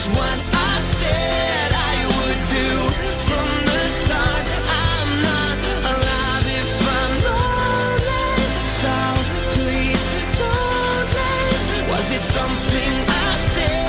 what I said I would do from the start. I'm not alive if I'm lonely, so please don't leave. Was it something I said?